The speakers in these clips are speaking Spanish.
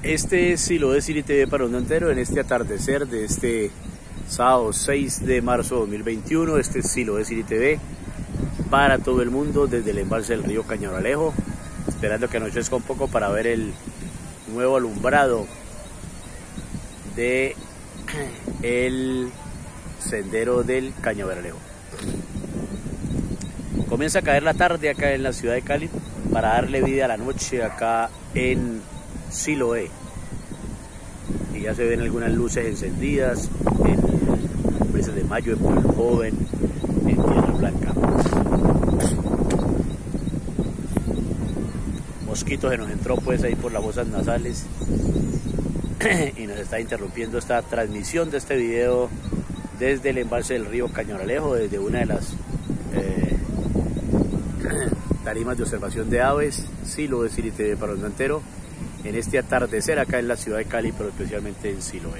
Este es Siloé City TV para un entero en este atardecer de este sábado 6 de marzo de 2021. Este es Siloé City TV para todo el mundo desde el embalse del río Cañabaralejo, esperando que anochezca un poco para ver el nuevo alumbrado de el sendero del Cañabaralejo. Comienza a caer la tarde acá en la ciudad de Cali para darle vida a la noche acá en Siloé. Y ya se ven algunas luces encendidas en Brisas de Mayo, en Pueblo Joven, en Tierra Blanca. Mosquito se nos entró pues ahí por las fosas nasales y nos está interrumpiendo esta transmisión de este video desde el embalse del río Cañabaralejo, desde una de las tarimas de observación de aves. Siloé City TV para un entero en este atardecer acá en la ciudad de Cali, pero especialmente en Siloé.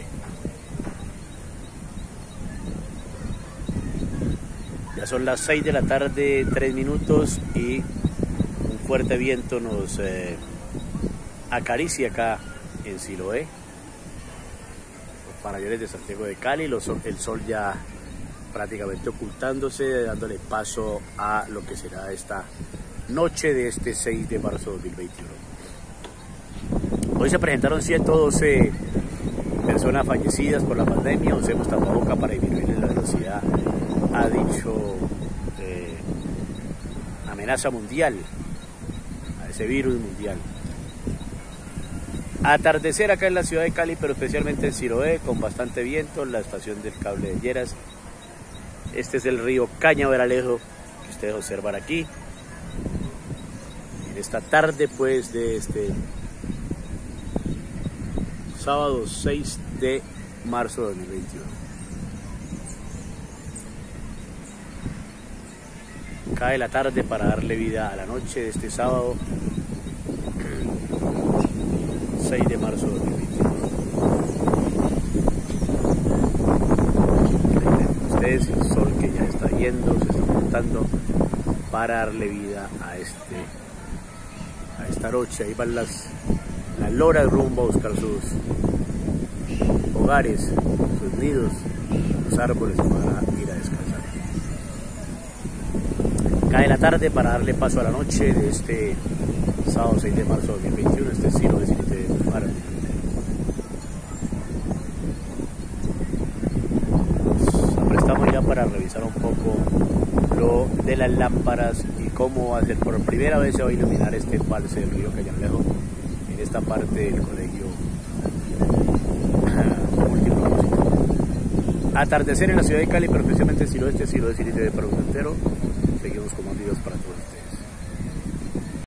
Ya son las 6 de la tarde, 3 minutos, y un fuerte viento nos acaricia acá en Siloé, los panaderos de Santiago de Cali, el sol ya prácticamente ocultándose, dándole paso a lo que será esta noche de este 6 de marzo de 2021. Hoy se presentaron 112 personas fallecidas por la pandemia. Usemos tapaboca para disminuir la velocidad, ha dicho amenaza mundial a ese virus mundial. Atardecer acá en la ciudad de Cali, pero especialmente en Siloé, con bastante viento, la estación del cable de Lleras. Este es el río Cañabaralejo que ustedes observan aquí en esta tarde pues de este sábado 6 de marzo de 2021. Cae la tarde para darle vida a la noche de este sábado 6 de marzo de 2021. Ustedes el sol que ya está yendo, se está ocultando para darle vida a esta noche. Ahí van las loras rumbo a buscar sus hogares, sus nidos, sus árboles para ir a descansar. Cae la tarde para darle paso a la noche de este sábado 6 de marzo de 2021. Este es Siloé City TV para el mundo. Nos aprestamos ya para revisar un poco lo de las lámparas y cómo va a ser. Por primera vez se va a iluminar este embalse del río Cañabaralejo en esta parte del colegio multipropósito. Atardecer en la ciudad de Cali, pero especialmente en Siloé, Siloé City TV para un entero. Seguimos con más videos para todos ustedes.